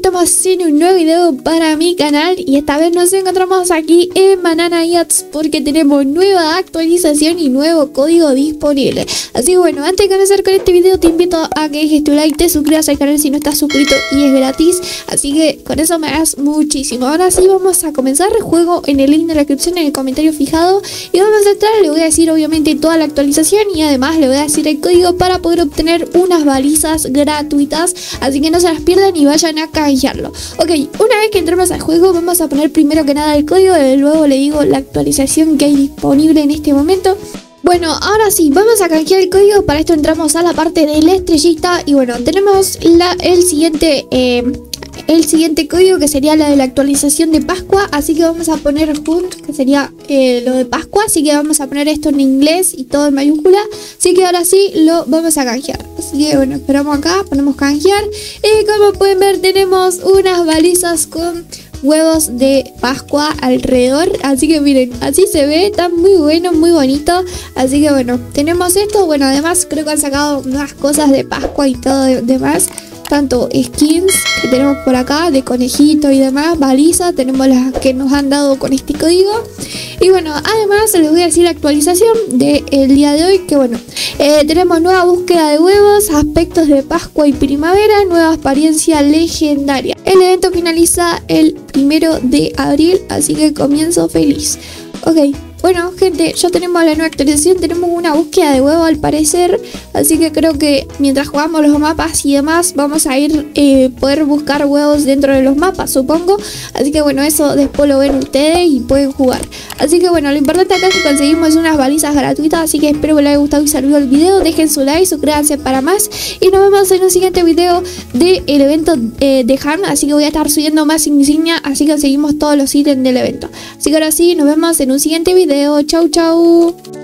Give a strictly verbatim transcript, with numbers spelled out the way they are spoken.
estamos en un nuevo video para mi canal y esta vez nos encontramos aquí en Banana Yachts porque tenemos nueva actualización y nuevo código disponible. Así que bueno, antes de comenzar con este video te invito a que dejes tu like, te suscribas al canal si no estás suscrito y es gratis, así que con eso me das muchísimo. Ahora sí vamos a comenzar el juego en el link de la descripción, en el comentario fijado, y vamos a entrar. Le voy a decir obviamente toda la actualización y además le voy a decir el código para poder obtener unas balizas gratuitas, así que no se las pierdan y vayan a canjearlo. Ok, una vez que entremos al juego vamos a poner primero que nada el código y luego le digo la actualización que hay disponible en este momento. Bueno, ahora sí, vamos a canjear el código. Para esto entramos a la parte de la estrellita y bueno, tenemos la, el siguiente... Eh, el siguiente código, que sería la de la actualización de Pascua, así que vamos a poner Hunt, que sería eh, lo de Pascua, así que vamos a poner esto en inglés y todo en mayúscula, así que ahora sí lo vamos a canjear. Así que bueno, esperamos acá, ponemos canjear y como pueden ver tenemos unas balizas con huevos de Pascua alrededor, así que miren, así se ve, está muy bueno, muy bonito. Así que bueno, tenemos esto. Bueno, además creo que han sacado más cosas de Pascua y todo de, demás, tanto skins que tenemos por acá de conejito y demás, balizas, tenemos las que nos han dado con este código. Y bueno, además les voy a decir la actualización del día de hoy, que bueno, eh, tenemos nueva búsqueda de huevos, aspectos de Pascua y primavera, nueva apariencia legendaria. El evento finaliza el primero de abril, así que comienzo feliz. Ok, bueno gente, ya tenemos la nueva actualización, tenemos una búsqueda de huevo al parecer, así que creo que mientras jugamos los mapas y demás vamos a ir eh, poder buscar huevos dentro de los mapas, supongo. Así que bueno, eso después lo ven ustedes y pueden jugar. Así que bueno, lo importante acá es que conseguimos unas balizas gratuitas, así que espero que les haya gustado y servido el video. Dejen su like, suscríbanse para más y nos vemos en un siguiente video del evento eh, de Han. Así que voy a estar subiendo más insignia, así que conseguimos todos los ítems del evento. Así que ahora sí, nos vemos en un siguiente video. Chau chau.